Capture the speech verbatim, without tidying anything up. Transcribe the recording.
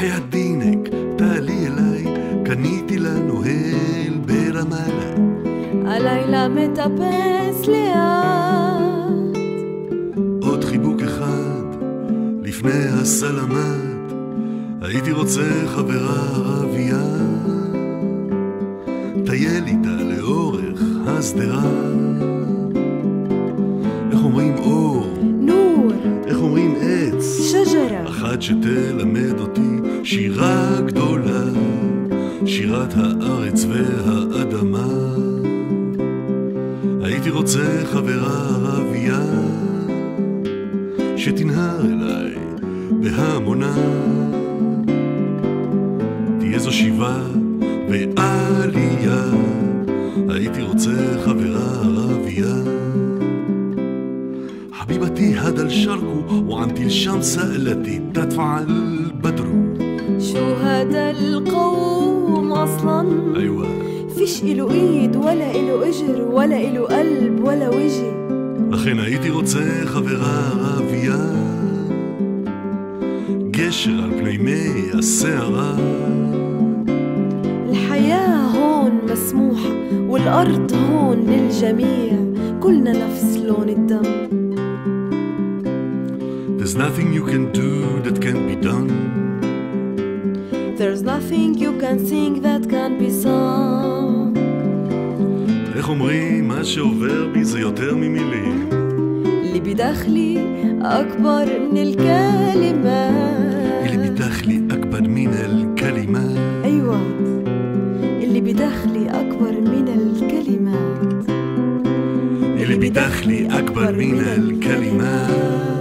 בחייאת דינק, תעלי אליי, קניתי לנו הל ברמאללה. הלילה מטפס לאט, עוד חיבוק אחד לפני הסלמת, הייתי רוצה חברה ערבייה, טייל איתה לאורך הסדרה. איך אומרים אור? נור. איך אומרים עץ? שג'רה. אחת שתלמד אותי שירה גדולה, שירת הארץ והאדמה. הייתי רוצה חברה ערבייה שתנהר אליי בהמונה, תהיה זו שיבה ועלייה. הייתי רוצה חברה ערבייה. حبيبتي هذا الشرق وعنتي الشمس التي تدفع البدر. شو هذا القوم أصلا؟ أيوة فيش إله إيد ولا إله إجر ولا إله قلب ولا وجه. לכן הייתי רוצה חברה ערבייה, גשר על פני מי הסערה. الحياة هون مسموحة والأرض هون للجميع، كلنا نفس لون الدم. There's nothing you can do that can't be done. There's nothing you can sing that can't be sung. איך אומרים, מה שעובר בי זה יותר ממילים. اللي بداخلي أكبر من الكلمات. اللي بداخلي أكبر من الكلمات. أيوة، اللي بداخلي أكبر من الكلمات. اللي بداخلي أكبر من الكلمات.